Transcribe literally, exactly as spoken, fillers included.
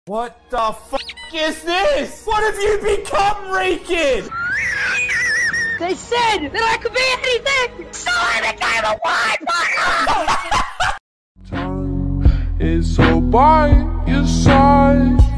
What the fuck is this? What have you become, Rican? They said that I could be anything, so I became a wine. Time is so by your side.